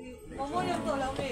어머니 또 라미.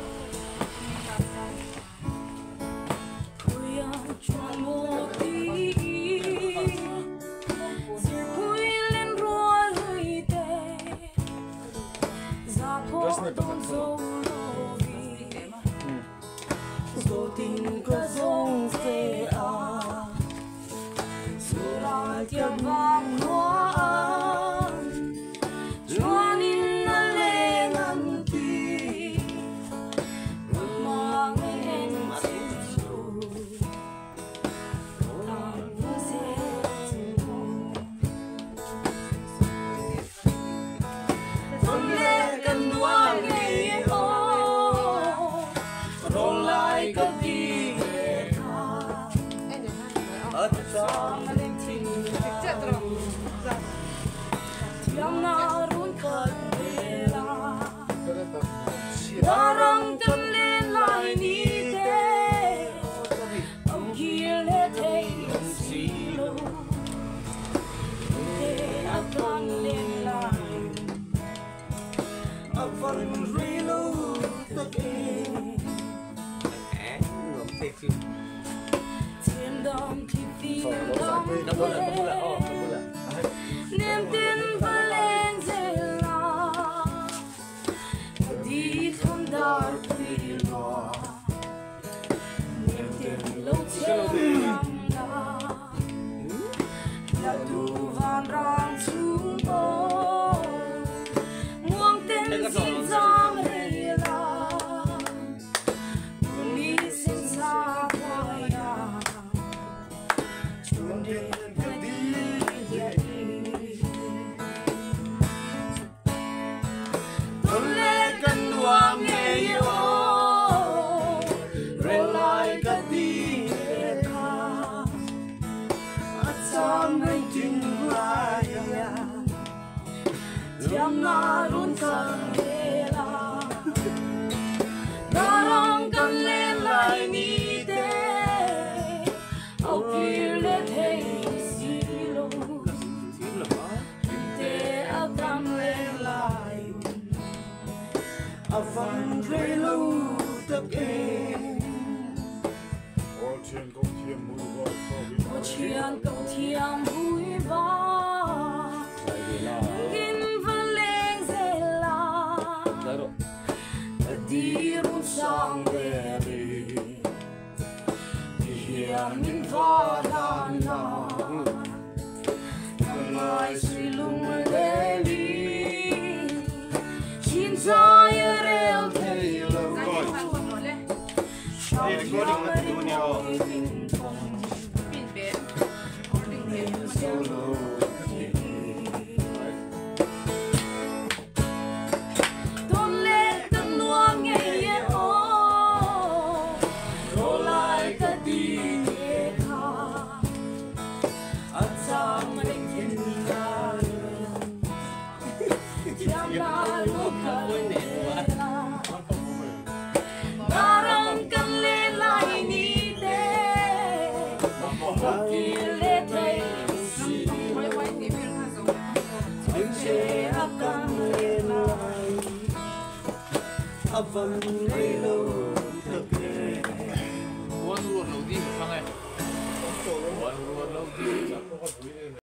Darang chân lên lại ní thế, ông kia lê thấy xì lô, thế áp con lên lại, áp phần ri lô tất kê, thiên đom thì tìm đom thế, niềm tin vẫn lên dễ là, đi thăm dar quỳ lo, niềm tin lâu trên nằm đá, là đủ van rang xuống ô, muông tên xin giam hay là, buồn đi xin xa qua nhà, chuông đêm cứ đi dậy, tôi lê cần nuông nghe yêu, rồi lại cả đi ca, acham hay tin lại ya, tiang na run sang la, darang kan lên lại ni te, au kia lê thấy xì lô, te áp đam lên lại. Phần rơi lâu tất em Một chuyện cầu thiêm vui võ Ghin vân lên dễ la Đi rung sang về đi Thì hiền mình võ đàn nà Thằng ai suy lung lê đi Xin cho yêu rêu thầy lâu Sao nhau mà đi ngồi tình phong Mình sâu lâu Tôn lên tân nuông nghe yên ô Rồi lại cả đi nghe khá Ất sang mà định thiên ra Chăm là lúc khởi Darang kan lên lại ní thế, ông kia lê thấy xì lô, tiếng chế áp kan lên lại, áp vẫn rơi lâu thực tế. One word lâu đi một thằng này, one word lâu đi.